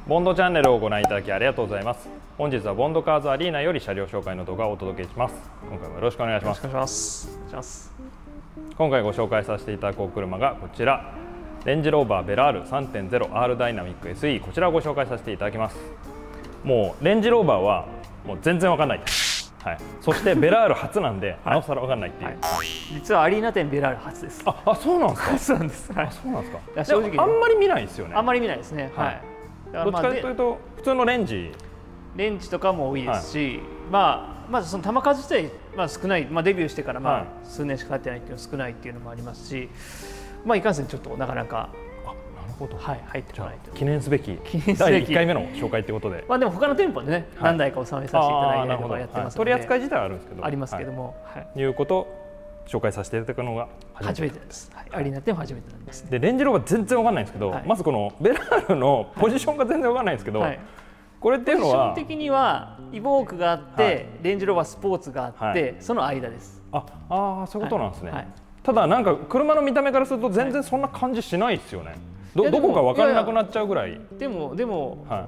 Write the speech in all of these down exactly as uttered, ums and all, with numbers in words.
ボンドチャンネルをご覧いただきありがとうございます。本日はボンドカーズアリーナより車両紹介の動画をお届けします。今回もよろしくお願いします。 よろしくお願いします。お願いします。 今回ご紹介させていただく車がこちら、レンジローバーベラール さんてんゼロアール ダイナミック エスイー、こちらをご紹介させていただきます。もうレンジローバーはもう全然わかんないです。はい、そしてベラール初なんで、なおさらわかんないっていう、 はい、実はアリーナ店ベラール初です。 ああ、そうなんですか。 そうなんです。はい、 あ、そうなんですか。 正直あんまり見ないですよね。 あんまり見ないですね。はい。 どっちかというと普通のレンジレンジとかも多いですし、はい、まあまずその球数自体まあ少ない、まあデビューしてからまあ数年しか経ってないっていうの少ないっていうのもありますし、まあいかんせんちょっとなかなか。はい、入ってこないと。記念すべきだいいっかいめの紹介ということで、 まあでも他の店舗でね、何台かお収めさせていただいたりとかやってますので、 取り扱い自体はあるんですけど、 ありますけども、 いうこと紹介させていただくのが初めてです。アリーナ店は初めてなんです。 でレンジローバー全然わかんないんですけど、まずこのベラールのポジションが全然わかんないんですけど、これっていうのはポジション的にはイボークがあってレンジローバースポーツがあってその間です。 ああ、そういうことなんですね。ただなんか車の見た目からすると全然そんな感じしないですよね。ど, どこか分からなくなっちゃうぐらい。 でもでも、はい、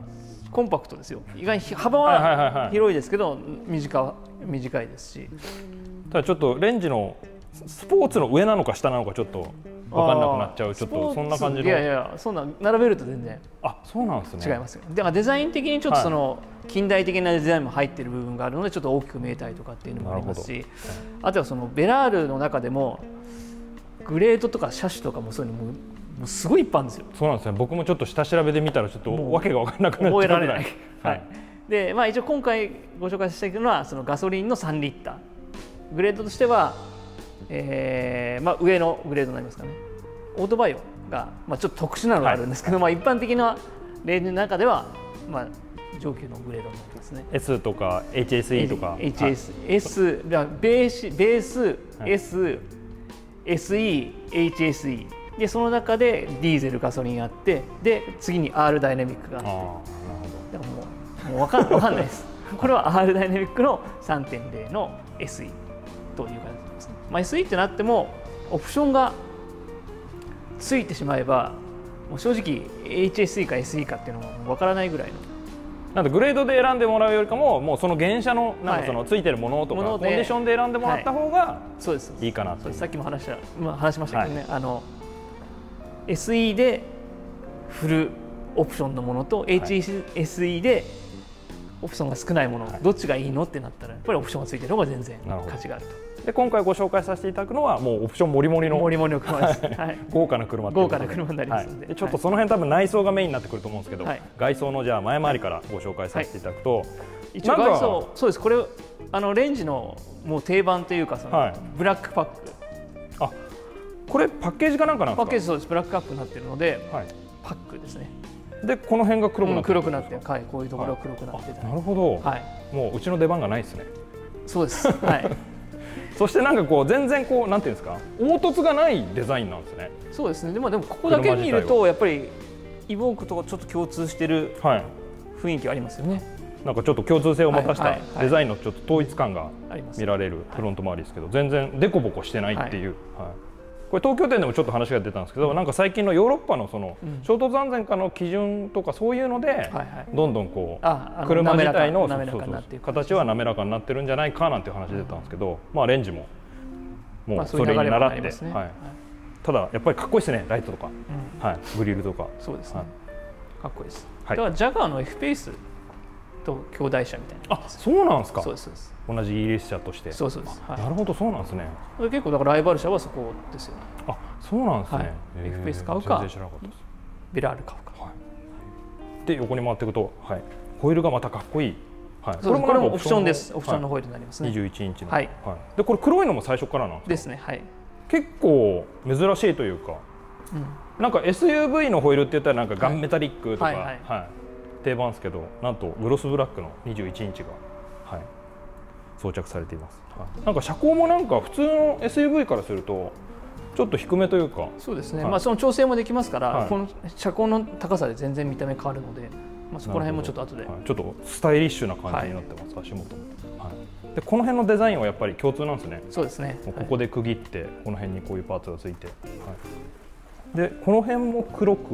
コンパクトですよ。意外に幅は広いですけど短短いですし。 ただちょっとレンジのスポーツの上なのか下なのかちょっと分かんなくなっちゃう、ちょっとそんな感じの。 いやいや、そんな並べると全然。 あ、そうなんですね。 違いますよ。でもデザイン的にちょっとその近代的なデザインも入っている部分があるのでちょっと大きく見えたりとかっていうのもありますし、あとはそのベラールの中でもグレードとか車種とかもそういうのももうすごいいっぱいあるんですよ。 そうなんですね。僕もちょっと下調べで見たらちょっとわけが分からなくなっちゃうぐらい。覚えられない。 はい。で、まあ一応今回ご紹介していくのはそのガソリンのさんリッター。グレードとしては、えー、まあ上のグレードになりますかね。オートバイオがまあちょっと特殊なのがあるんですけど、はい、まあ一般的なレーンの中ではまあ上級のグレードになってますね。 S とか エイチエスイー とか。 エイチエス、S ベースベース S、エスイー、エイチエスイー。でその中でディーゼルガソリンあってで次に R ダイナミックがあって、だからもうもう分かん分かんないです。これは R ダイナミックの さんてんゼロ の エスイー という感じですね。まあ、エスイー ってなってもオプションがついてしまえばもう正直 エイチエスイー か エスイー かっていうのも分からないぐらいの。 なんでグレードで選んでもらうよりかももうその原車のなんかそのついてるものとかコンディションで選んでもらった方がいいかなと。 さっきも話した、まあ、話しましたけどね、あのエスイー でフルオプションのものと エイチエスイー でオプションが少ないもの、はい、どっちがいいのってなったらやっぱりオプションがついてる方が全然価値があると。 で今回ご紹介させていただくのはもうオプションもりもりのもりもりの車です、はい、 豪華な車豪華な車になりますので、 はい、ちょっとその辺多分内装がメインになってくると思うんですけど、はい、外装のじゃあ前回りからご紹介させていただくと、はい、 一応外装そうです。これあのレンジのもう定番というかその、はい、ブラックパック。 あ、これパッケージかなんかなんですか。 パッケージそうです。ブラックカップになっているので、はい、パックですね。 でこの辺が黒くなって、うん、 黒くなって、はい、こういうところが黒くなってた、 なるほど、はい、もううちの出番がないですね。 そうです、はい。 そしてなんかこう全然こうなんていうんですか、凹凸がないデザインなんですね。 そうですね。でもでもここだけ見るとやっぱりイボークとちょっと共通してる雰囲気ありますよね。はい、なんかちょっと共通性を持たせたデザインのちょっと統一感が見られるフロント周りですけど、全然デコボコしてないっていう。はい、はい、これ東京店でもちょっと話が出たんですけど、なんか最近のヨーロッパのその衝突安全化の基準とかそういうのでどんどんこう車自体の形は滑らかになってるんじゃないかなんていう話出たんですけど、まあレンジももうそれに習って、ただやっぱりかっこいいですね。ライトとか、はい、グリルとか。 そうですね。かっこいいです。だからジャガーの F ペースと兄弟車みたいな。 あ、そうなんですか。 そうですそうです。 同じイギリス車として。 そうそうです。 なるほど、そうなんですね。 結構だからライバル車はそこですよね。 あ、そうなんですね。 F ペース買うか、ベラール買うか。で横に回っていくと、はい、ホイールがまたかっこいい。はい、 これもオプションです。オプションのホイールになりますね。 にじゅういちインチの。はい。でこれ黒いのも最初からなんですか。 ですね。はい。 結構珍しいというか、なんか エスユーブイ のホイールって言ったらなんかガンメタリックとか、はい、定番ですけど、なんとグロスブラックのにじゅういちインチが、はい、装着されています。はい、なんか車高もなんか普通の エスユーブイ からするとちょっと低めというか。 そうですね。はい、まあその調整もできますから、はい、この車高の高さで全然見た目変わるので、まあそこら辺もちょっと後で、はい、 ちょっとスタイリッシュな感じになってます。はい、足元も。はい、でこの辺のデザインはやっぱり共通なんですね。 そうですね。 ここで区切って、この辺にこういうパーツがついて、はい、でこの辺も黒く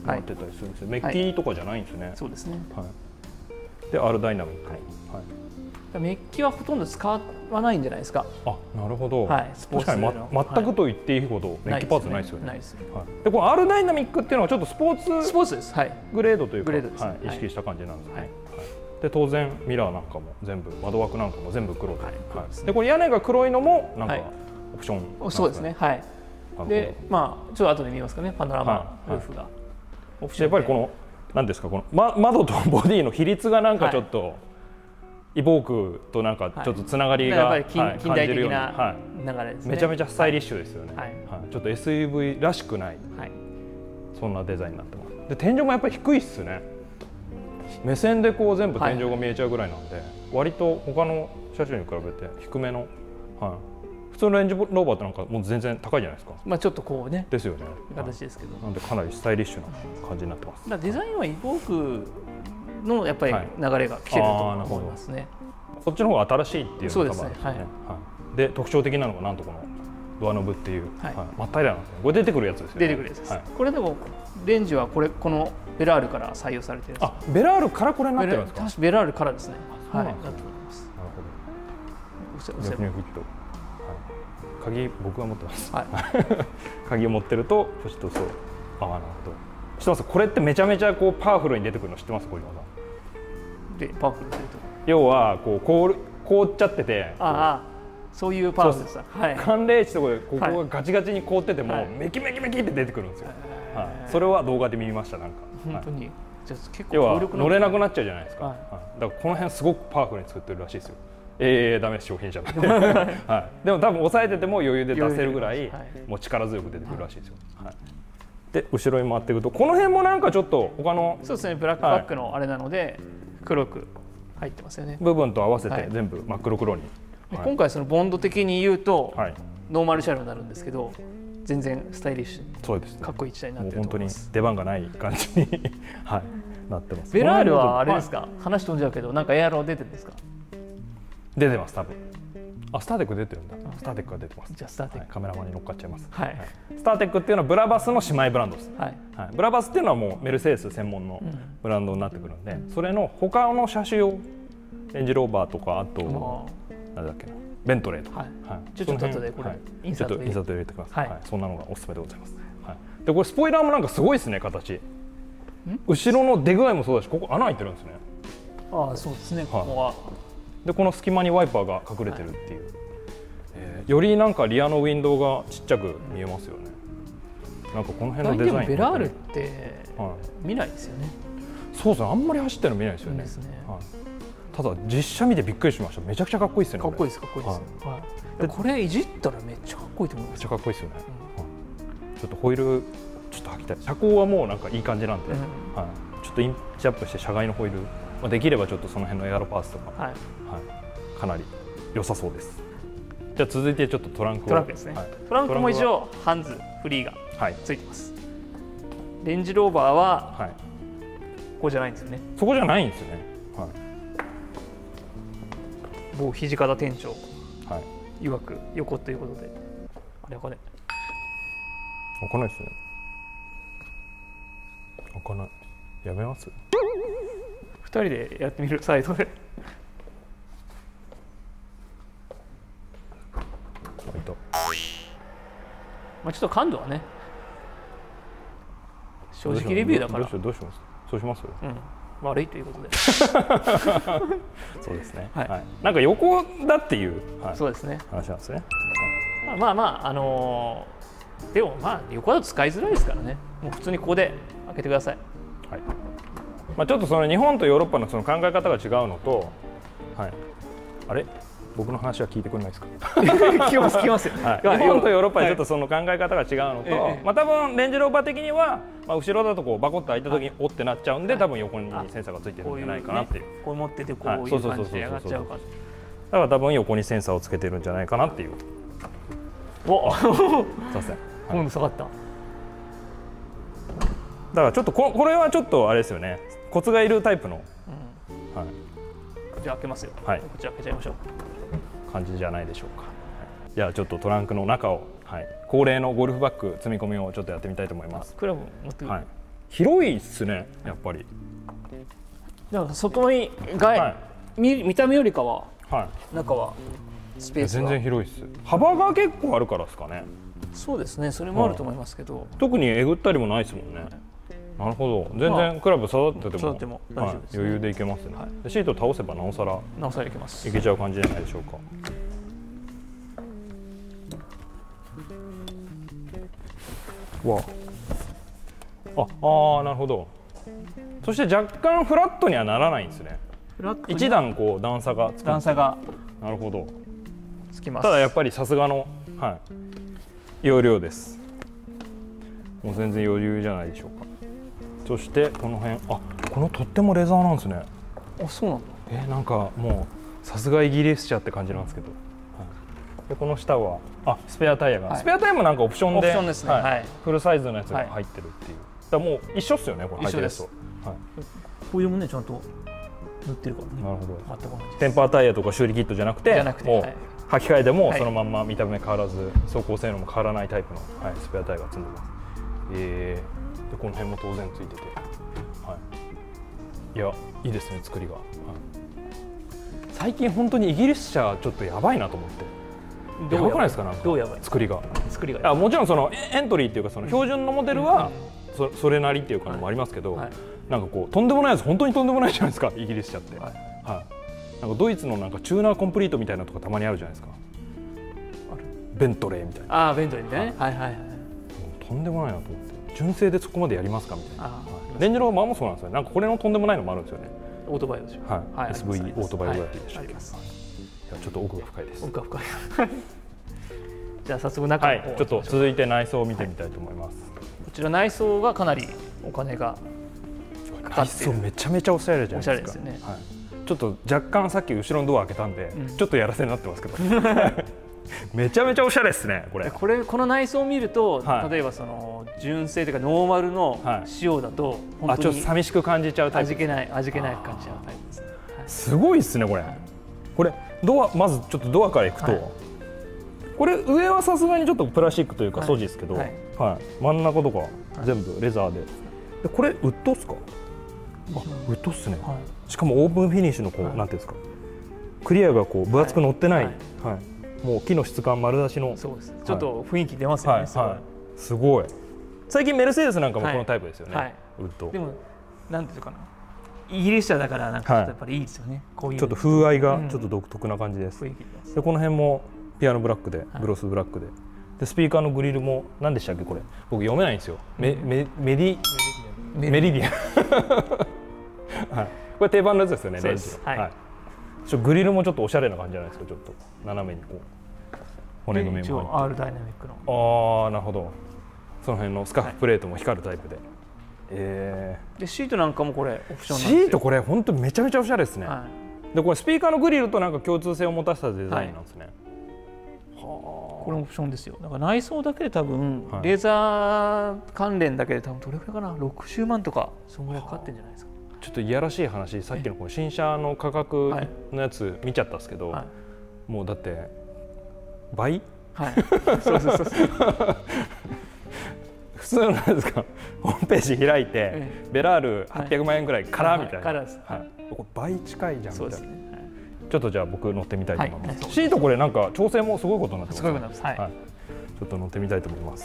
なってたりするんですよ、メッキとかじゃないんですね。 そうですね。 で R ダイナミック、 メッキはほとんど使わないんじゃないですか。 あ、なるほど。 はい、 確かに、ま、全くと言っていいほどメッキパーツないですよね。ないですよね。でこの R ダイナミックっていうのはちょっとスポーツスポーツです。はい。 グレードというか、 はい、 意識した感じなんですね。で当然ミラーなんかも全部窓枠なんかも全部黒で、でこれ屋根が黒いのもなんかオプション。 そうですね。はい。でまあちょっと後で見ますかね、パノラマルーフが。 やっぱりこのなんですか、この、ま、窓とボディの比率がなんかちょっと、イボークとなんかちょっとつながりが、はい、 近代的な流れですね。 めちゃめちゃスタイリッシュですよね。はいはい、ちょっと エスユーブイ らしくない、はい、そんなデザインになってます。で天井もやっぱり低いっすね。目線でこう全部天井が見えちゃうぐらいなんで、はい、割と他の車種に比べて低めの、はい、普通のレンジローバーってなんかもう全然高いじゃないですか。 まあちょっとこうね。 ですよね。 形ですけど。 なんでかなりスタイリッシュな感じになってます。 だデザインはイボークのやっぱり流れが来てると思いますね。 そっちの方が新しいっていうのが多分あるんですね。はい。で特徴的なのがなんとこのドアノブっていう、はい、真っ平らなんですね。これ出てくるやつですよね。 出てくるやつです。はい、これでもレンジはこれこのベラールから採用されてる。 あ、ベラールからこれになってるんですか。 確かベラールからですね。はい。なるほど。なるほど。逆にフット。鍵僕が持ってます。はい、鍵を持ってるとポチッとそう。ああ、なるほど。知ってます。これってめちゃめちゃこうパワフルに出てくるの知ってます、小島さん。 でパワフルに出てくる。 要はこう凍る凍っちゃってて。 ああ、そういうパワフルさ。はい。寒冷地とかでここがガチガチに凍ってても、はい、メキメキメキって出てくるんですよ。はい。それは動画で見ましたなんか。 本当に。じゃあ結構要は乗れなくなっちゃうじゃないですか。はい。だからこの辺すごくパワフルに作ってるらしいですよ。ええー、ダメ商品じゃなくて、はい、でも多分抑えてても余裕で出せるぐらいもう力強く出てくるらしいですよ。はい、で後ろに回っていくとこの辺もなんかちょっと他のそうですね、ブラックバックのあれなので黒く入ってますよね。 部分と合わせて全部真っ黒黒に、 はい、今回そのボンド的に言うと、はい、ノーマル車両になるんですけど全然スタイリッシュ、そうですね、かっこいい機体になってると思います。 本当に出番がない感じに、はい、なってます。 ベラールはあれですか、はい、話飛んじゃうけどなんかエアロ出てるんですか。 出てます多分。あ、スターテック出てるんだ。スターテックが出てます。 じゃあスターテック、 はい、カメラマンに乗っかっちゃいます。 はい。 スターテックっていうのはブラバスの姉妹ブランドです。はい。はい、ブラバスっていうのはもうメルセデス専門のブランドになってくるんで、うん、それの他の車種をレンジローバーとかあとなんだっけな、ベントレーとか。はい。はい、 ちょっと後でこれ、はい、インサートインサート入れてください。はい。そんなのがおすすめでございます。はい。でこれスポイラーもなんかすごいですね形。後ろの出具合もそうだし、ここ穴開いてるんですね。 ああ、そうですね。ここは。 でこの隙間にワイパーが隠れてるっていう、はい、えー、よりなんかリアのウィンドウがちっちゃく見えますよね。なんかこの辺のデザイン、 ベラールって見ないですよね。 そうですね、あんまり走ってるの見ないですよね。ですね、はい、ただ実車見てびっくりしました。めちゃくちゃかっこいいですよね。 かっこいいです、かっこいいです。はい、でこれいじったらめっちゃかっこいいと思います。 めっちゃかっこいいですよね。うん、ちょっとホイールちょっと履きたい。車高はもうなんかいい感じなんで、うん、はい、ちょっとインチアップして車外のホイール、まあ、できればちょっとその辺のエアロパーツとか、はい、はい、かなり良さそうです。じゃあ続いてちょっとトランクを。 トランクですね。はい、トランクも一応ハンズフリーがついてます。はい、レンジローバーは、はい、ここじゃないんですよね。 そこじゃないんですよね。はい、 某土方店長、はい、曰く横ということで、あれ開かない。 開かないですね。開かない。やめます？ ふたりでやってみる、サイドで。まあちょっと感度はね、正直レビューだから。 どうしどうします？そうします？ うん、悪いということで。 そうですね。はい。なんか横だっていう、はい、 そうですね。 話なんですね。 はい、まあまああのー、でもまあ横だと使いづらいですからね。もう普通にここで開けてください。 はい。まあちょっとその日本とヨーロッパのその考え方が違うのと、はい。あれ？僕の話は聞いてくれないですか？ 聞きます聞きますよ。 はい、日本とヨーロッパでちょっとその考え方が違うのと、はい、まあ多分レンジローバー的には、まあ、後ろだとこうバコッと開いた時におってなっちゃうんで、はい、多分横にセンサーがついてるんじゃないかなっていう。 こう持っててこういう感じで上がっちゃうから。だから多分横にセンサーをつけてるんじゃないかなっていう。 お、 すいません。 今度下がった。だからちょっとここれはちょっとあれですよね。コツがいるタイプの。うん、はい。 じゃあ開けますよ。はい。こっち開けちゃいましょう。 感じじゃないでしょうか。じゃあちょっとトランクの中を、はい、恒例のゴルフバッグ積み込みをちょっとやってみたいと思います。 クラブ持ってくる。はい。 広いっすねやっぱり。 だから外にが、はい、見, 見た目よりかは、はい、中はスペースが全然広いっす。幅が結構あるからですかね。 そうですね、それもあると思いますけど、はい、 特にえぐったりもないですもんね、はい、なるほど。全然クラブ育てても、 育てても大丈夫ですね、はい、 余裕でいけますね、はい、でシート倒せばなおさらなおさらいけますいけちゃう感じじゃないでしょうか。わあ、ああなるほど。そして若干フラットにはならないんですね。一段こう段差がつく。 段差がなるほどつきます。 ただやっぱりさすがの、はい、容量です。もう全然余裕じゃないでしょうか。そしてこの辺、あ、この取っ手もレザーなんですね。 あ、そうなんだ。 えなんかもうさすがイギリス車って感じなんですけど、はい、でこの下はあスペアタイヤが、はい、スペアタイヤもなんかオプションで、オプションですね、はいはい、フルサイズのやつが入ってるっていう、だからもう一緒っすよねこれ。 一緒です。はい、こういうもねちゃんと塗ってるからね。 なるほど。テンパータイヤとか修理キットじゃなくて、てもう、はい、履き替えてもそのまんま見た目変わらず、走行性能も変わらないタイプの、はい、スペアタイヤが積んでます。えー、でこの辺も当然ついてて、はい、いやいいですね作りが、はい、最近本当にイギリス車ちょっとやばいなと思って。やばくないですか？なんかどうやばい？ 作りが作りがあもちろんそのエントリーっていうかその標準のモデルは そ, それなりっていうかのもありますけど、はい、なんかこうとんでもないやつ本当にとんでもないじゃないですかイギリス車って、はいはい、なんかドイツのなんかチューナーコンプリートみたいなとかたまにあるじゃないですか。あるベントレーみたいな。 ああベントレーみたいなね、はいはいはい、 とんでもないなと思って純正でそこまでやりますかみたいな。はい、レンジローバーもそうなんですよね。なんかこれのとんでもないのもあるんですよね。 オートバイオでしょ。 はい、はい、エスブイ オートバイオグラフィーでしたっけ。いやちょっと奥が深いです。 奥が深いじゃあ早速中の方、 はい、ちょっと続いて内装を見てみたいと思います。 はい、こちら内装がかなりお金がかかっている。 内装めちゃめちゃおしゃれじゃないですか。 おしゃれですよね。はい、 ちょっと若干さっき後ろのドア開けたんで、うん、ちょっとやらせになってますけどめちゃめちゃおしゃれですねこれ。 これこの内装を見ると、はい、例えばその純正というかノーマルの仕様だと、はい、本当にあちょっと寂しく感じちゃうタイプ。 味気ない味気ない感じちゃうタイプですね。 はい、すごいですねこれ。はい、これドアまずちょっとドアからいくと、はい、これ上はさすがにちょっとプラスチックというか素地ですけど、はいはいはい、真ん中とか全部レザーで、はい、でこれウッドっすか？あウッドっすね。はい、しかもオープンフィニッシュのこう、はい、なんていうんですかクリアがこう分厚く乗ってない、はいはいはい、もう木の質感丸出しの。 そうです、はい、ちょっと雰囲気出ますよね。はいはい、 すごい。最近メルセデスなんかもこのタイプですよね、はいはい、ウッド。 でもなんていうかなイギリス車だからなんかやっぱりいいですよね、はい、こういうちょっと風合いがちょっと独特な感じです。うん、でこの辺もピアノブラックでグロスブラックで、はい、でスピーカーのグリルも何でしたっけこれ僕読めないんですよ。メメメディメリディアン、はい、これ定番のやつですよね。レンジの、はいはい、ちょグリルもちょっとおしゃれな感じじゃないですか。ちょっと斜めにこう骨組みも入ってアール ダイナミックの。 ああなるほど。その辺のスカーフプレートも光るタイプで、はい、 えー、でシートなんかもこれオプションなんですよ。シートこれ本当めちゃめちゃおしゃれですね。はい、でこれスピーカーのグリルとなんか共通性を持たせたデザインなんですね。はい、 これオプションですよ。だから内装だけで多分、はい、レザー関連だけで多分どれくらいかなろくじゅうまんとかそのぐらいかかってんじゃないですか。 ちょっといやらしい話、さっきのこの新車の価格のやつ見ちゃったんですけど、はい、もうだって倍、はい、そうそうそうそう普通のなんですかホームページ開いて、ええ、ベラールはっぴゃくまんえんぐらいから、はい、みたいな、はいはいはい、これ倍近いじゃんみたいな、ね、はい、ちょっとじゃあ僕乗ってみたいと思います。はい、シートこれなんか調整もすごいことになってますね。すごいことになってます。はい、ちょっと乗ってみたいと思います。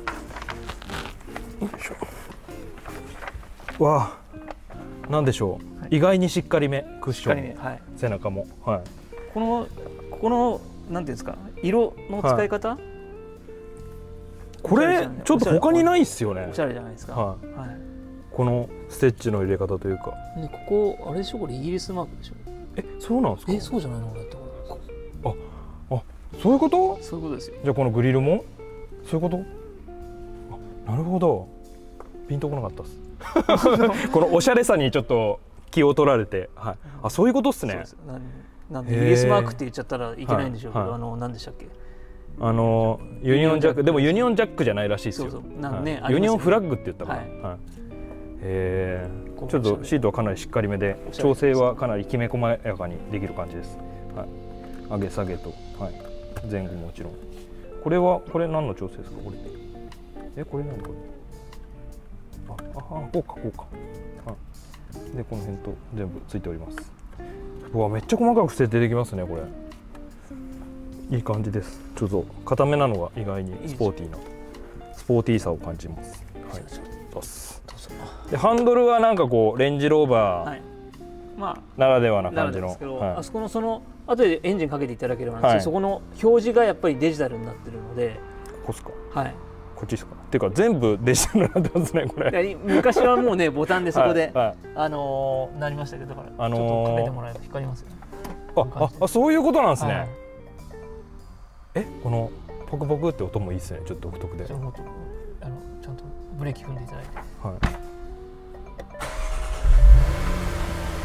よいしょ。わあ、なんでしょう、はい、意外にしっかりめクッション、はい、背中も、はい、 このここのなんていうんですか色の使い方、はい、 これちょっと他にないっすよね。 おしゃれじゃないですか。はい、はい、 このステッチの入れ方というか。 ね、ここあれでしょ、これイギリスマークでしょ。 え、そうなんですか。 え、そうじゃないのこれって。 あ、あ、そういうこと？ そういうことですよ。 じゃあこのグリルもそういうこと？あ、なるほど。ピンとこなかったっす。このおしゃれさにちょっと気を取られて、はい。あ、そういうことっすね。 なんでイギリスマークって言っちゃったらいけないんでしょうけど、はいはい、あの何でしたっけ？ あのユニオンジャック、でもユニオンジャックじゃないらしいですよ。そうそうなんね、はい、ユニオンフラッグって言ったから。はいはい、えー、ちょっとシートはかなりしっかりめで、調整はかなりきめ細やかにできる感じです。はい、上げ下げと、はい、前後もちろん。これはこれ何の調整ですかこれ？え、これ何これ？ ああこうかこうか。あでこの辺と全部ついております。うわめっちゃ細かくして出てきますねこれ。いい感じです。ちょっと固めなのが意外にスポーティーなスポーティーさを感じます。はい。どうぞ。でハンドルはなんかこうレンジローバー、はい、まあならではな感じの。 はい、あそこのその後でエンジンかけていただければなんですけど、はい、そこの表示がやっぱりデジタルになってるので。 ここっすか。 はい。 こっちですか。っていうか全部デジタルになってますねこれ。 昔はもうねボタンでそこで、はいはい、あのー、なりましたけどだから、あのー、ちょっとかけてもらえば光りますよ。 ああそういうことなんですね。はい、えこのポクポクって音もいいですね。ちょっと独特で。ちゃんとあのちゃんとブレーキ踏んでいただいて。はい。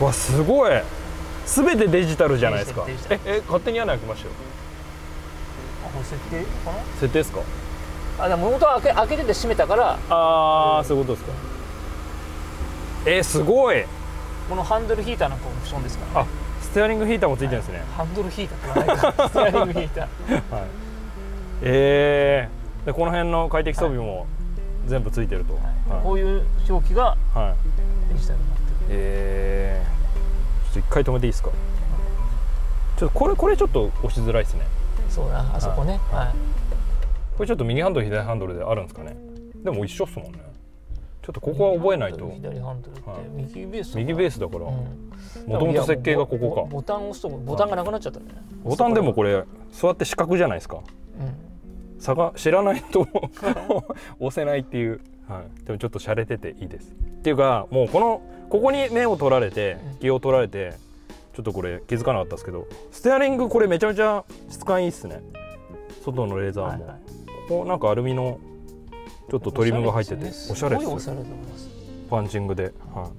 わすごい。すべてデジタルじゃないですか。ええ勝手に穴開きましたよ。 あこれ設定かな。 設定ですか。 あ、でも元は開け開けてて閉めたから。 ああ、そういうことですか。えー、すごい。 このハンドルヒーターなんかオプションですからね。 あ、ステアリングヒーターもついてるんですね。はい、 ハンドルヒーターってないから。ステアリングヒーター。はい。 ええー、でこの辺の快適装備も全部ついてると。はいはい、こういう表記がデジタルになってる。 ええー、ちょっと一回止めていいですか。ちょっとこれこれちょっと押しづらいですね。 そうだ、あそこね。はい。はい、 これちょっと右ハンドル左ハンドルであるんですかね。でも一緒っすもんね。ちょっとここは覚えないと。 左ハンドルって右ベース。 右ベースだから。もともと設計がここか。 ボタンを押すとボタンがなくなっちゃったね。 ボタンでもこれ座って四角じゃないですか。差が知らないと押せないっていう。はい。でもちょっと洒落てていいです。っていうかもうこのここに目を取られて気を取られてちょっとこれ気づかなかったですけど、ステアリングこれめちゃめちゃ質感いいっすね。外のレーザーも。ここなんかアルミのちょっとトリムが入ってておしゃれです。パンチングで、はい、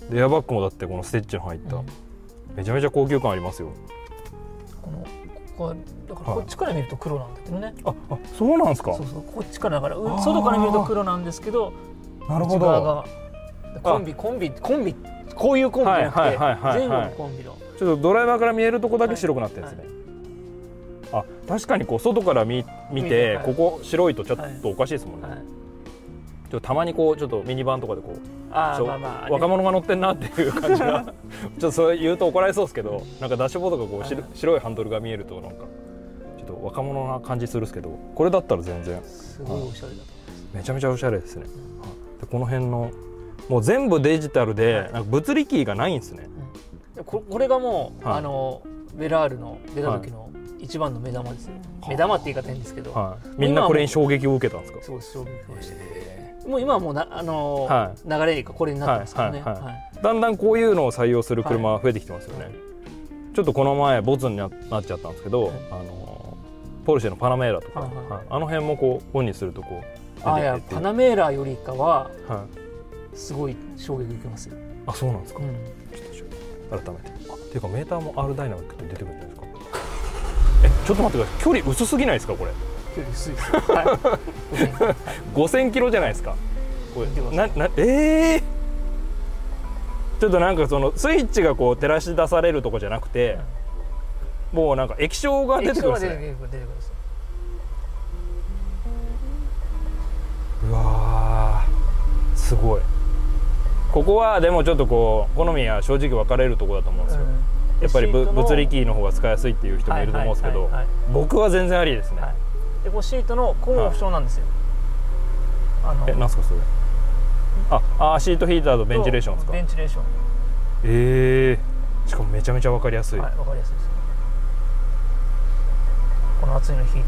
でエアバッグもだってこのステッチの入った、うん、めちゃめちゃ高級感ありますよ。 このここはだからこっちから見ると黒なんだけどね。 あ、あ、そうなんですか。 そうそう、こっちからだから外から見ると黒なんですけど、 なるほど。 コンビコンビコンビこういうコンビじゃなくて前後のコンビの。 ちょっとドライバーから見えるとこだけ白くなってるんですね。はいはい、あ、確かにこう外から見見て、はい、ここ白いとちょっとおかしいですもんね。はいはい、ちょっとたまにこうちょっとミニバンとかでこう、あまあまあ若者が乗ってんなっていう感じがちょっとそれ言うと怒られそうですけど、なんかダッシュボードがこう、はい、白いハンドルが見えるとなんかちょっと若者な感じするんですけど、これだったら全然すごいおしゃれだと思います。 めちゃめちゃおしゃれですね。うん、でこの辺のもう全部デジタルで、はい、なんか物理キーがないんですね。 うん、こ, これがもう、はい、あのベラールの出た時の一番の目玉ですよ。はい、目玉って言い方変ですけど、はい、 みんなこれに衝撃を受けたんですか。 そう衝撃をして、もう今はもうなあのーはい、流れがこれになってますからね。 だんだんこういうのを採用する車は増えてきてますよね。はい、ちょっとこの前ボツになっちゃったんですけど、はい、あのー、ポルシェのパナメーラとか、はいはいはい、あの辺もこうオンにするとこうあいやパナメーラよりかは、はい、すごい衝撃受けますよ。 あ、そうなんですか。うん、ちょっと改めて。あ、っていうかメーターも R ダイナミックって出てくるんですか。え、ちょっと待ってください。距離薄すぎないですかこれ。 距離薄いです。はい、 ごせんキロじゃないですか。これななええー、ちょっとなんかそのスイッチがこう照らし出されるとこじゃなくて、うん、もうなんか液晶が出てくるんですね。うわー、すごい。ここはでもちょっとこう好みは正直分かれるところだと思うんですよ。うん、やっぱり物理キーの方が使いやすいっていう人もいると思うんですけど、僕は全然ありですね。はい、 でこのシートの高オプションなんですよ。 はい、あのえ、なんすかそれ。ああ、シートヒーターとベンチレーションですか。 ベンチレーション。 ええー、しかもめちゃめちゃ分かりやすい。 はい、分かりやすいです。この厚いのヒートです。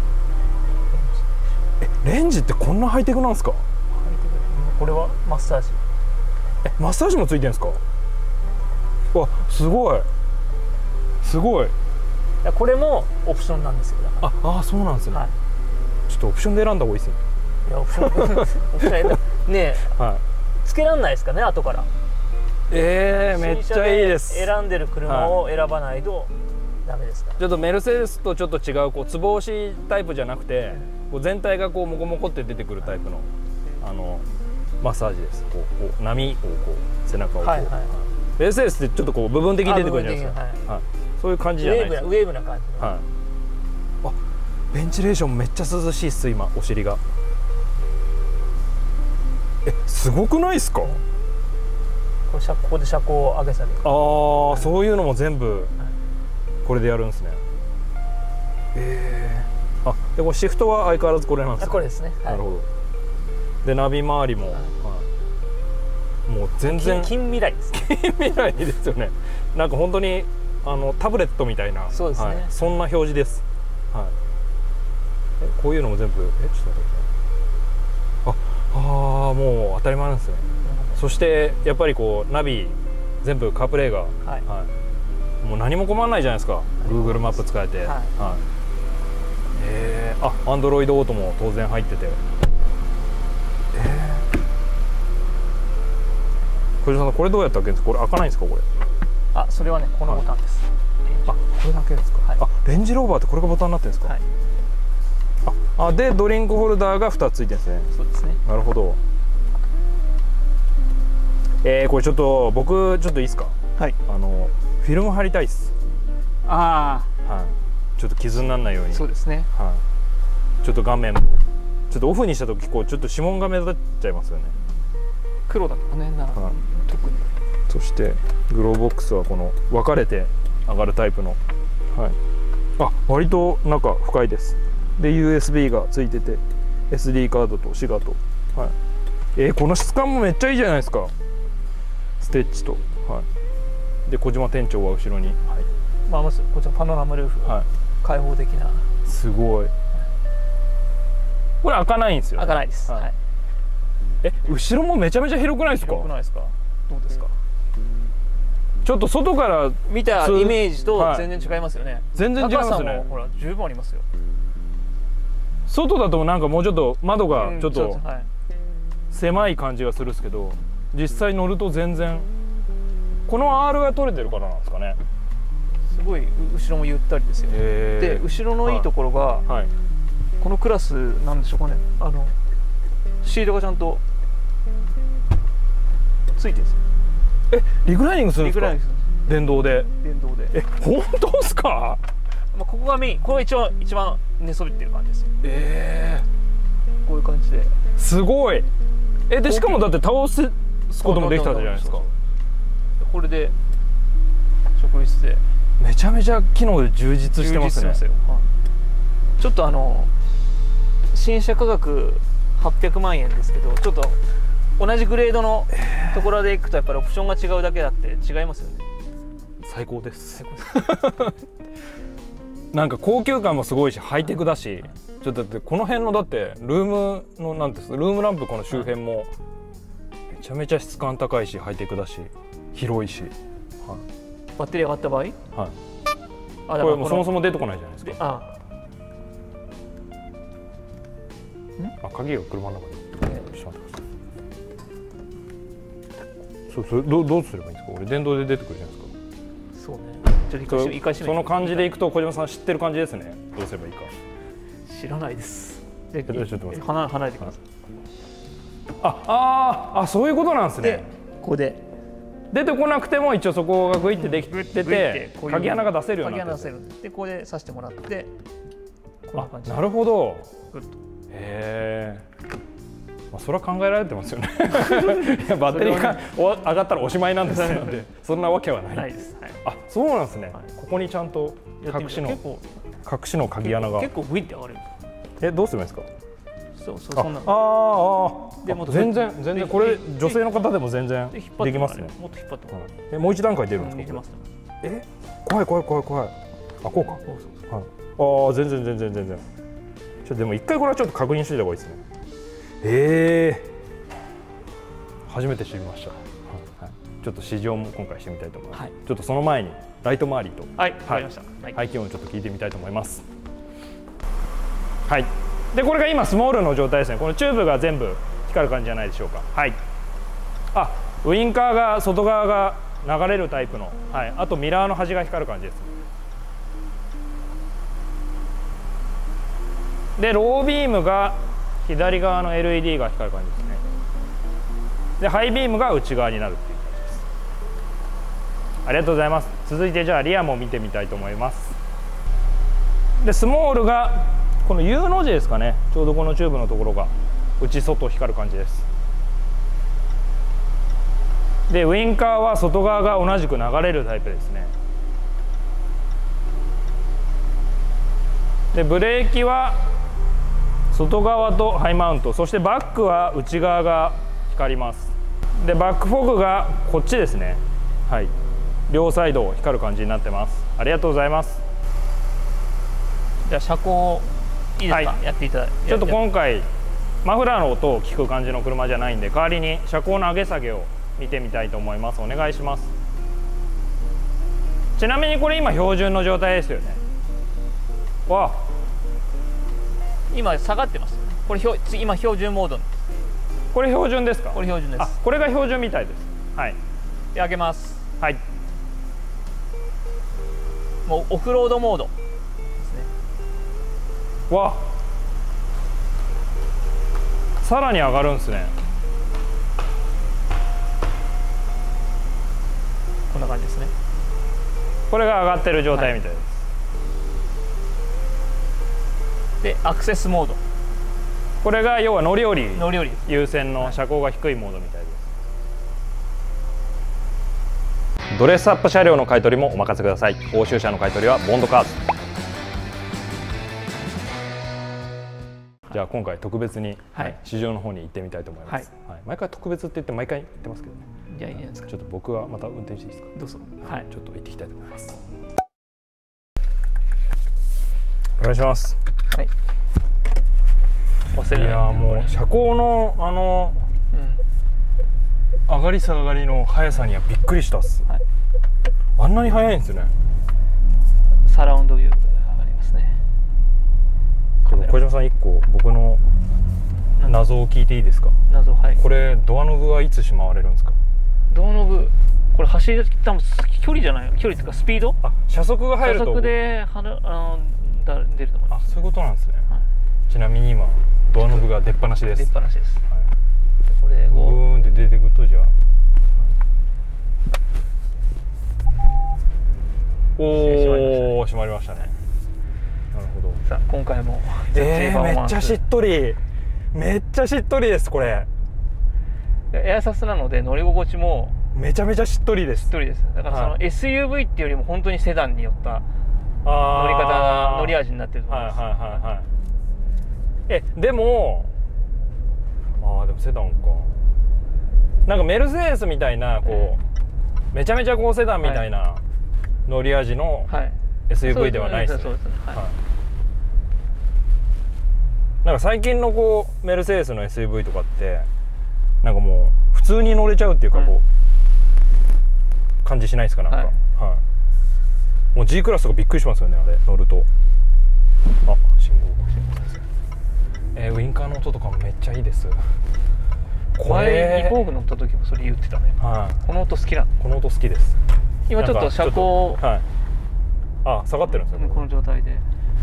え、レンジってこんなハイテクなんですか。ハイテク。これはマッサージ。 え、マッサージもついてるんですか。わ、すごい。すごい。 これもオプションなんですよ。 ああ、そうなんですね。はい、ちょっとオプションで選んだ方がいいですね。 いやオプションオプションね、はい、つけらんないですかね後から。 ええー、めっちゃいいです。 選んでる車を選ばないとダメですか。 ちょっとメルセデスとちょっと違うこうつぼ押しタイプじゃなくて、こう全体がこうモコモコって出てくるタイプのあのマッサージです。こうこう波をこう背中をこう、はいはい、メルセデスってちょっとこう部分的に出てくるじゃないですか。はいはい、そういう感じじゃないですか。 ウェーブな感じ。はい。 あ、ベンチレーションめっちゃ涼しいっす今お尻が。 え、すごくないですか？ これ車ここで車高を上げ下げ。あああ、そういうのも全部これでやるんですね。ええー、あ、でこれシフトは相変わらずこれなんですか？ これですね。 なるほど。でナビ周りも、はい、もう全然近未来です。 近未来ですよね。なんか本当にあのタブレットみたいな、 そうですね、はい、 そんな表示です。はい。え、こういうのも全部、え、ちょっと待ってください。あ、あー、もう当たり前なんですね。そしてやっぱりこうナビ全部カープレイが、はいはい、もう何も困らないじゃないですか。Google マップ使えて、はいはい、えー、あ、Android オートも当然入ってて、えー、小島さんこれどうやったっけ？これ開かないんですかこれ？ あ、それはねこのボタンです。 はい、あ、これだけですか？はい、あ、レンジローバーってこれがボタンになってるんですか？はい、あ、あ、でドリンクホルダーがふたつついてるんですね。 そうですね。なるほど。えー、これちょっと僕ちょっといいですか？はい。あのフィルム貼りたいです。ああ。はい。ちょっと傷にならないように。 そうですね。 はい。ちょっと画面ちょっとオフにした時こうちょっと指紋が目立っちゃいますよね。 黒だとねな、はい、特に。 そしてグローボックスはこの分かれて上がるタイプの。はい。あ、割と中深いです。で ユーエスビー がついてて エスディー カードとシガと。はい。えー、この質感もめっちゃいいじゃないですか。ステッチと、はい、で小島店長は後ろに、はい、 まあまずこちらパノラマルーフ、はい、開放的な、 すごい。これ開かないんですよ、ね、 開かないです、はいはい、 え、後ろもめちゃめちゃ広くないですか？ 広くないですか？どうですか？ ちょっと外から見たイメージと全然違いますよね、はい、 全然違いますね。 ほら十分ありますよ。 外だとなんかもうちょっと窓がちょっと狭い感じがするんですけど、実際乗ると全然この アール が取れてるからなんですかね。 すごい後ろもゆったりですよ。で後ろのいいところが、はいはい、このクラスなんでしょうかね、あのシートがちゃんとついてるんですよ。 え、リクライニングするんですか？電動で。 電動で。 え、本当ですか？ まあここがメイン、これが一番一番寝そべってる感じですよ。 ええー、 こういう感じで。 すごい。え、でしかもだって倒すこともできたじゃないですか。 これで職室でめちゃめちゃ機能で充実してますね。 すよ、はい、ちょっとあの新車価格はっぴゃくまんえんですけど、ちょっと同じグレードのところでいくとやっぱりオプションが違うだけだって違いますよね。 最高です。なんか高級感もすごいしハイテクだし、ちょっとだってこの辺のだってルームのなんですルームランプこの周辺もめちゃめちゃ質感高いしハイテクだし広いし、はい、 バッテリー上がった場合、はい、 あ、これもそもそも出てこないじゃないですか。 ああ、鍵が車の中に。ちょっと待ってください。そうそう、どうどうすればいいんですか？俺電動で出てくるじゃないですか。 そうね。ちょっと一回その感じでいくと小島さん知ってる感じですね。どうすればいいか。 知らないです。 で、ちょっと待って。 離離れてください。 あ、ああ、そういうことなんですね。 ここで出てこなくても一応そこがグイってできてて、鍵穴が出せるようになってる。 鍵穴出せる。で、ここで挿してもらって、 こんな感じ。なるほど。へえ。まあ、それは考えられてますよね。いや、バッテリーが上がったらおしまいなんですので、そんなわけはない。 ないです。はい、 あ、そうなんですね。はい、ここにちゃんと隠しの隠しの鍵穴が。 結構グイって上がる。 え、どうすればいいですか？ そうそう、そんな。 ああ、でも全然全然これ女性の方でも全然できますね。 もっと引っ張ってもらう。 え、もう一段階出るんですか？え、怖い怖い怖い怖い。あ、こうか。はい。ああ、全然全然全然。ちょっとでも一回これはちょっと確認しておいた方がいいですね。ええー、初めて知りました。はい、ちょっと試乗も今回してみたいと思います。はい、ちょっとその前にライト周りと、 はい、わかりました。 排気音をちょっと聞いてみたいと思います。はい。でこれが今スモールの状態ですね。このチューブが全部光る感じじゃないでしょうか。はい。あ、ウインカーが外側が流れるタイプの、はい。あとミラーの端が光る感じです。でロービームが左側の エルイーディー が光る感じですね。でハイビームが内側になるっていう感じです。ありがとうございます。続いてじゃあリアも見てみたいと思います。でスモールがこの U の字ですかね。ちょうどこのチューブのところが内外光る感じです。 でウインカーは外側が同じく流れるタイプですね。でブレーキは外側とハイマウント、そしてバックは内側が光ります。でバックフォグがこっちですね。はい、両サイド光る感じになってます。ありがとうございます。 じゃあ車高いいですか、はい、やっていただいて。 ちょっと今回マフラーの音を聞く感じの車じゃないんで、代わりに車高の上げ下げを見てみたいと思います。お願いします。ちなみにこれ今標準の状態ですよね。わあ、 今下がってます。これ今標準モード。 これ標準ですか？ これ標準です。 あ、これが標準みたいです。はい。 で上げます。 はい。 もうオフロードモードですね。わあ、さらに上がるんですね。 こんな感じですね。 これが上がってる状態みたいです。はい、 でアクセスモード。 これが要は乗り降り乗り降り優先の車高が低いモードみたいです。はい、ドレスアップ車両の買い取りもお任せください。欧州車の買い取りはボンドカーズ。じゃあ今回特別に市場の方に行ってみたいと思います。はいはい、毎回特別って言って毎回言ってますけどね。 じゃあいいですか。 ちょっと僕はまた運転していいですか。 どうぞ。 はい、ちょっと行ってきたいと思います。お願いします。 はい。 いやもう車高のあの、うん、上がり下がりの速さにはびっくりしたっす。はい、あんなに速いんですよね。 サラウンドビューがありますね。 小島さん一個僕の謎を聞いていいですか。 謎、はい。 これドアノブはいつしまわれるんですか。 ドアノブこれ走り多分距離じゃない距離っていうかスピード。 あ、車速が入ると車速ではなあのだ出ると思います。 あ、そういうことなんですね。はい、ちなみに今ドアノブが出っ放しです。 出っ放しです。はい、 これをブーンって出てくるとじゃあ、おお閉まりましたね。なるほど。 さあ今回もえー、めっちゃしっとり、めっちゃしっとりです。これエアサスなので乗り心地もめちゃめちゃしっとりです。 しっとりです。だからその、はい、エスユーブイ っていうよりも本当にセダンによった乗り方乗り味になってると思います。はいはいはいはい。えでもああでもセダンか。なんかメルセデスみたいなこう、えー、めちゃめちゃ高セダンみたいな乗り味の エスユーブイ ではないですね。なんか最近のこうメルセデスの エスユーブイ とかってなんかもう普通に乗れちゃうっていうかこう、はい、感じしないですかなんか。はい、はい、もう G クラスとかびっくりしますよねあれ乗ると。あ、信号ですね。えー、ウインカーの音とかもめっちゃいいです。これイボーグ乗った時もそれ言ってたね。はい、この音好きなの。この音好きです。今ちょっと車高、はい、あ下がってるんですよ、この状態で。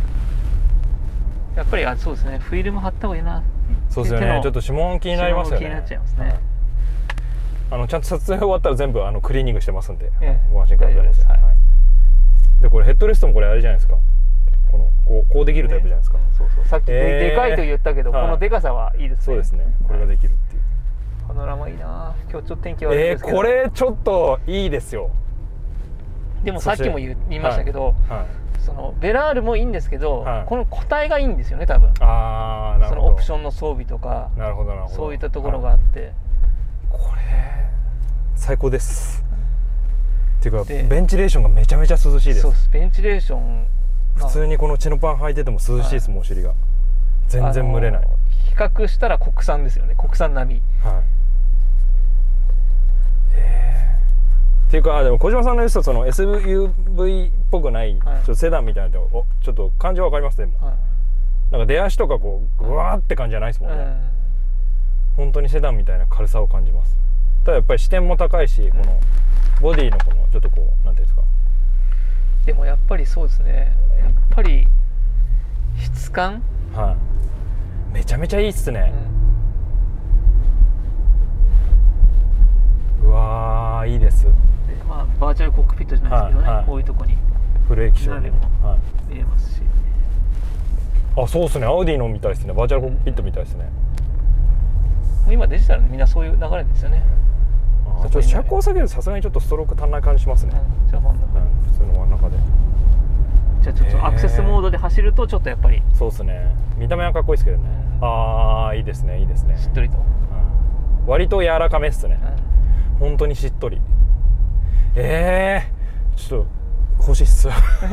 やっぱりあそうですね、フィルム貼った方がいいな。そうですよね。ちょっと指紋気になりますよね。気になっちゃいますね。はい、あのちゃんと撮影終わったら全部あのクリーニングしてますんで、ええ、ご安心ください。はい、でこれヘッドレストもこれあれじゃないですか。このこうこうできるタイプじゃないですか。ね、そうそう。さっきで、でかいと言ったけど、はい、このでかさはいいですね。そうですね。これができるっていう。パノラマいいな。今日ちょっと天気悪いですけど。えー、これちょっといいですよ。でもさっきも言いましたけど、はいはい、そのベラールもいいんですけど、はい、この個体がいいんですよね多分。ああ、なるほど。そのオプションの装備とか、なるほどなるほど。そういったところがあって、はい、これ最高です。っていうかベンチレーションがめちゃめちゃ涼しいです。そうです。ベンチレーション普通にこのチノパン履いてても涼しいです。はい、もうお尻が全然蒸れない。比較したら国産ですよね。国産並み。はい。えー、っていうかでも小島さんの言うとその エスユーブイ っぽくない、はい、ちょっとセダンみたいなのおちょっと感じはわかりますね。でも、はい、なんか出足とかこうグワーって感じじゃないですもんね。はい、本当にセダンみたいな軽さを感じます。ただやっぱり視点も高いし、このボディのこのちょっとこうなんていうんですか。でもやっぱりそうですね。やっぱり質感、はい、めちゃめちゃいいっすね。うん、うわーいいです。で、まあバーチャルコックピットじゃないですけどね、はいはい、こういうとこにブレーキショーでも見えますし、はい、あそうですね。アウディのみたいですね。バーチャルコックピットみたいですね。うん、今デジタルのみんなそういう流れですよね。 ちょっと車高下げるとさすがにちょっとストローク足んない感じしますね。 うん、じゃあ真ん中、 うん、普通の真ん中で。 じゃあちょっとアクセスモードで走るとちょっとやっぱりそうですね。見た目はかっこいいですけどね、うん、ああいいですねいいですね。 しっとりと、 うん、割と柔らかめっすね、うん、本当にしっとり。ええー、ちょっと欲しいっす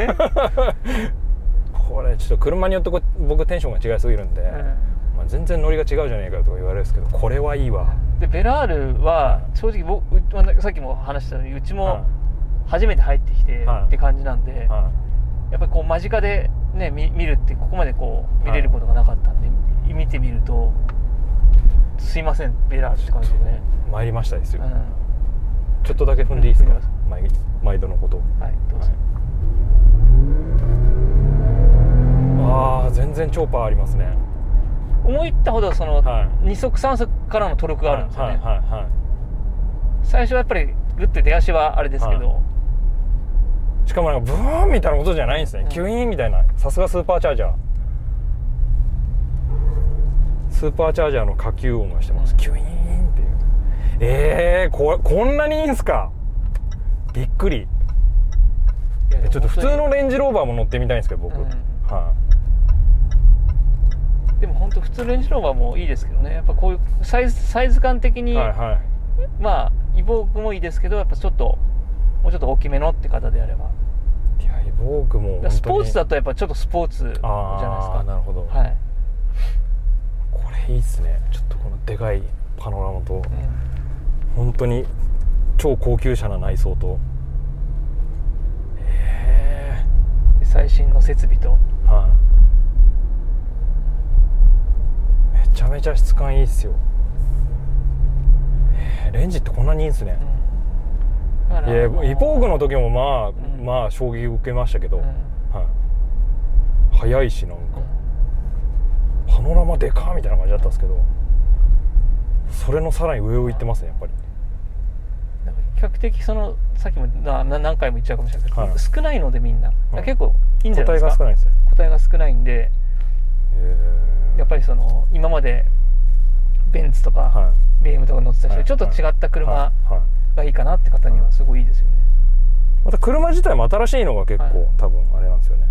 これちょっと車によってこ僕テンションが違いすぎるんで、うん、まあ、全然ノリが違うじゃねえかとか言われるんですけど、これはいいわ。 でベラールは正直僕さっきも話したようにうちも初めて入ってきてって感じなんで、はいはい、やっぱりこう間近で、ね、見, 見るってここまでこう見れることがなかったんで、はい、見てみるとすいませんベラールって感じでね参りましたですよ、うん、ちょっとだけ踏んでいいですか、うん、毎, 毎度のことを。 はいどうぞ。 はい、ああ全然超パワーありますね。 思いったほどその、はい、に速さん速からのトルクがあるんですよね、はいはいはいはい、最初はやっぱりグッて出足はあれですけど、はい、 しかもなんかブーンみたいな音じゃないんですね、うん、キュイーンみたいな。さすがスーパーチャージャースーパーチャージャーの下級音がしてます、うん、キュイーンっていう。えー、こ, こんなにいいんすか、びっくり。ちょっと普通のレンジローバーも乗ってみたいんですけど僕、うん、はい、あ、 でも本当普通レンジローバーもいいですけどね、やっぱこういうサイズ、サイズ感的に、はいはい、まあイボークもいいですけど、やっぱちょっともうちょっと大きめのって方であれば。 いやイボークもスポーツだとやっぱちょっとスポーツじゃないですか。 ああなるほど、はい、これいいっすね。ちょっとこのでかいパノラマと、うん、本当に超高級車な内装と、 へえ、最新の設備と、はい、 めちゃめちゃ質感いいっすよ。レンジってこんなにいいんですね、うん、いやイボークの時もまあ、うん、まあ衝撃を受けましたけど、うん、はい、速いしなんか、うん、パノラマでかーみたいな感じだったんですけど、それのさらに上を行ってますねやっぱり。 なんか比較的そのさっきもな何回も言っちゃうかもしれないけど、はい、少ないのでみんな、うん、結構いいんじゃないですか。 個体が少ないですね。 個体が少ないんで、やっぱりその今までベンツとか、はい、ビーエム とか乗ってた人、はい、ちょっと違った車がいいかなって方にはすごいいいですよね。 また車自体も新しいのが結構、はい、多分あれなんですよね。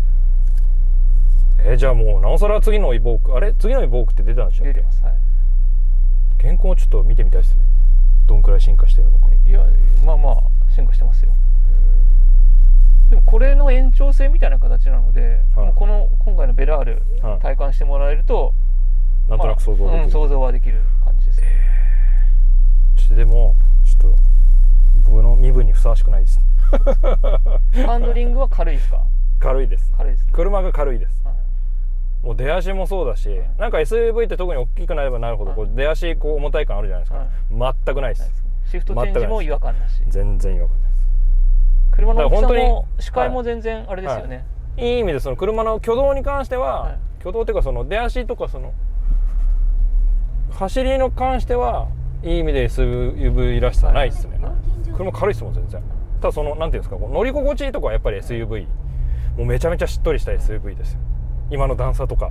えー、じゃあもうなおさら次のイボーク、あれ次のイボークって出たんでしたっけ？ 出てます、はい、 現行をちょっと見てみたいですね。どんくらい進化してるのか。 いやまあまあ進化してますよ。でもこれの延長線みたいな形なので、はい、もうこの今回のベラール、はい、体感してもらえるとなんとなく想像できる、まあうん、 想像はできる感じですね。 えー、ちょっとでもちょっと僕の身分にふさわしくないですハンドリングは軽いですか？ 軽いです。 軽いです、ね、 車が軽いです、はい、もう出足もそうだし、はい、なんか エスユーブイ って特に大きくなればなるほど、はい、こう出足こう重たい感あるじゃないですか、はい、全くないです。 シフトチェンジも違和感なし。 全然違和感ないです。車の大きさも視界も全然あれですよね、 はいはい、いい意味でその車の挙動に関しては、はい、挙動っていうかその出足とかその走りの関してはいい意味で エスユーブイ らしさないですね、はい、車軽いですもん全然。ただそのなんていうんですか、こう乗り心地いいとこはやっぱり エスユーブイ、 もうめちゃめちゃしっとりした エスユーブイ ですよ今の段差とか、はい、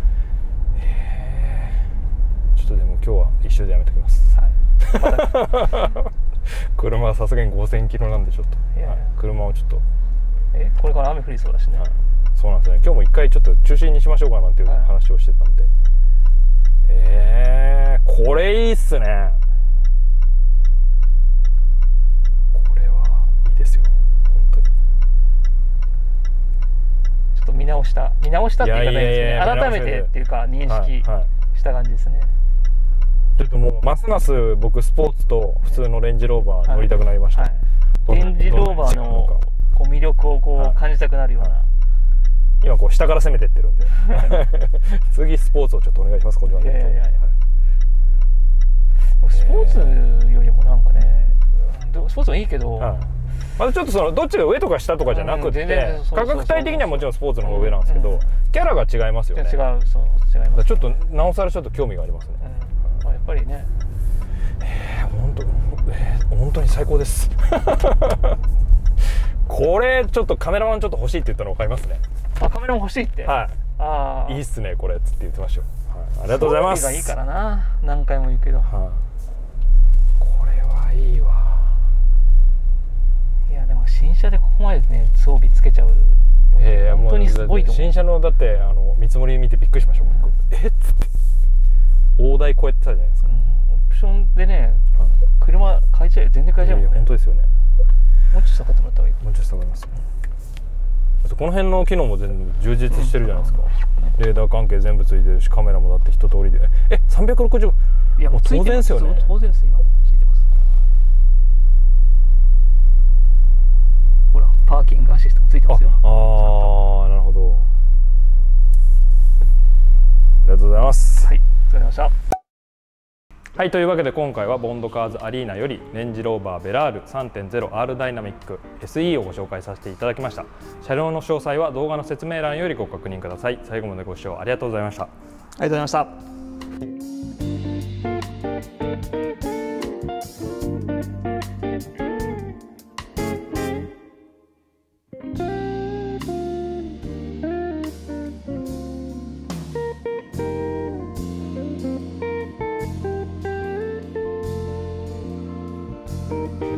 へー、ちょっとでも今日は一周でやめておきます、はい車はさすがにごせんキロなんでちょっと、はい、車をちょっとえこれから雨降りそうだしね、はい、 そうなんですね。今日も一回ちょっと中止にしましょうかなんていう話をしてたんで、はい、えー、これいいっすね。これはいいですよ本当に。ちょっと見直した見直したっていう言い方ですね。改めてっていうか認識した感じですね、はいはい。 ちょっともうますます僕スポーツと普通のレンジローバー乗りたくなりました、はいはい、レンジローバーのこう魅力をこう感じたくなるような、はい、 今こう下から攻めてってるんで次スポーツをちょっとお願いします。これはね、いやいやいや、はい、 スポーツよりもなんかね、スポーツもいいけど、はい、 またちょっとそのどっちが上とか下とかじゃなくて、価格帯的にはもちろんスポーツの方が上なんですけど、うんうん、キャラが違いますよね。 違う、そう違います、ね、 ちょっとなおさらちょっと興味がありますね、 うん、やっぱりね、 えー、本当、えー、本当に最高ですこれちょっとカメラマンちょっと欲しいって言ったの分かりますね。 あ、カメラマン欲しいって、 はい、あいいっすねこれっつって言ってましたよ、はい、ありがとうございます。 装備がいいからな、何回も言うけど、はい、 これはあいいわ。 いやでも新車でここまでね装備つけちゃうえー、 本当にすごいと思う。 新車のだってあの見積もり見てびっくりしました、僕。うん、えっつって大台超えてたじゃないですか。うん、 オプションでね、はい、車変えちゃう、全然変えちゃうもんね。いや本当ですよね。 もうちょっと下がってもらった方がいい。 もうちょっと下がります。この辺の機能も全部充実してるじゃないですか。うん、レーダー関係全部ついてるし、カメラもだって一通りで。え、さんびゃくろくじゅう。いやもう当然ですよね。 当然です。今もついてます。ほら、パーキングアシストもついてますよ。 ああ、なるほど。ありがとうございます。 はい、お疲れ様でした。 はい、というわけで今回はボンドカーズアリーナよりレンジローバーベラール さんてんゼロアール ダイナミック エスイー をご紹介させていただきました。車両の詳細は動画の説明欄よりご確認ください。最後までご視聴ありがとうございました。ありがとうございました。